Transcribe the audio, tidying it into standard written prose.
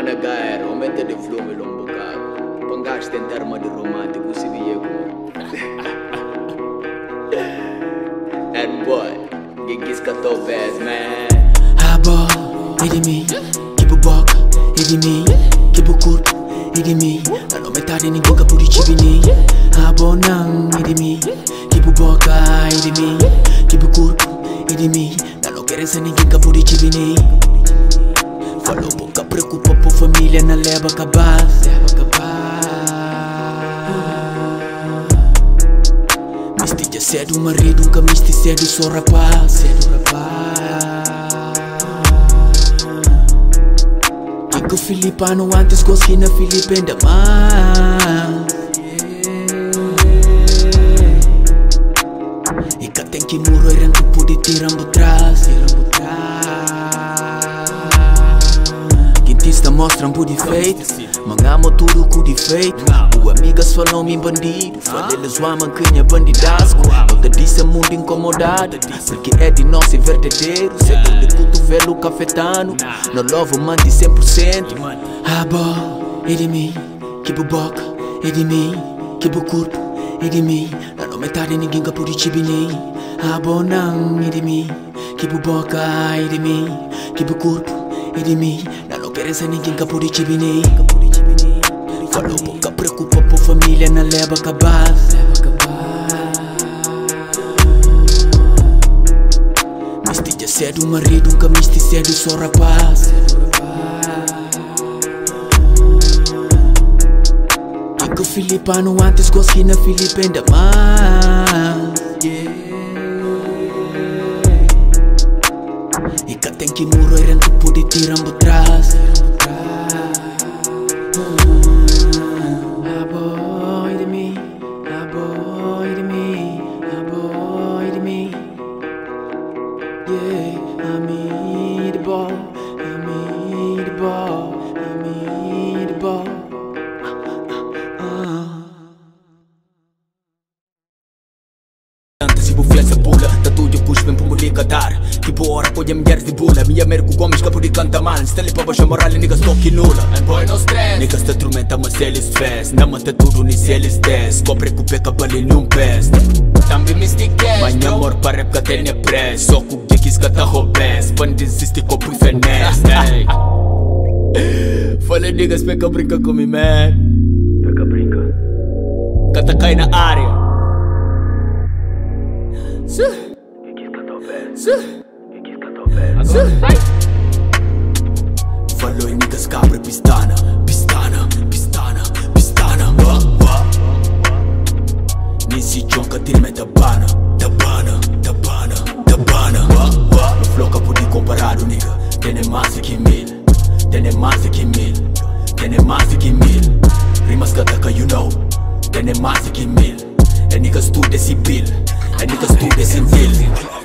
Mano, galera, aumenta de volume um bocado. Pangaste em terma de romântico, se vier como. And boy, gigis kato best, man. Abo, edimi, kibu bok, edimi, kibu kurp, edimi. Nano metade ninguém kapuri chibini. Abo nang, edimi, kibu boka, edimi, kibu kurp, edimi. Nano querência ninguém kapuri chibini. Falou pouca preocupa por família, na leva acabar. Mistia cedo, marido, nunca misti cedo, sou rapaz. Digo filipano antes, consegui na Filipe ainda mais. E cá tem que muro, e ranco pude tirar atrás. Quintista mostra um defeito, mangamo tudo com defeito. O amigas falam-me bandido, eles amam quem é bandidasco. Eu te disse mundo incomodado, porque é de nós e verdadeiro. Setor de cotovelo cafetano, no lovo mante 100%. Abo, é de mim, kibu boca, é de mim, kibu corpo, é de mim. Na não metade ninguém capuri chibini. Abo não, é de mim, kibu boca, é de mim, kibu corpo, é de mim. Na não querência ninguém capuri chibini. Falou pouca preocupa por família, na leva acabar. Mistia cedo, marido, nunca misti cedo, sou rapaz. Digo filipano antes, consegui na Filipe ainda mais. E cá tem que muro, e ranco pude tirar atrás. Se buflessa pula, tatuagem push bem para me catar. Tipo hora com a mulher de bula. Minha merco gomes que pode cantar mal. Stelle para baixar moral e niggas toque nula. And boy no stress. Niggas te tormenta mas eles fez. Não mata tudo nem se eles des. Compre com peca bali num pés. Também me stickes. Mas amor para rap que tem press. Só com dicas que tá roubes. Pan desiste com o finesse. Fala niggas peca brinca com me man. Peca brinca. Cata cai na área. Falou em niggas cabra pistana. Nesse jonca tirme da bana. No flow que pode comparar o nigga. Tem mais que mil. Rimas que ataca you know. Tem mais que mil. É niggas tudo é civil. É niggas tudo é civil.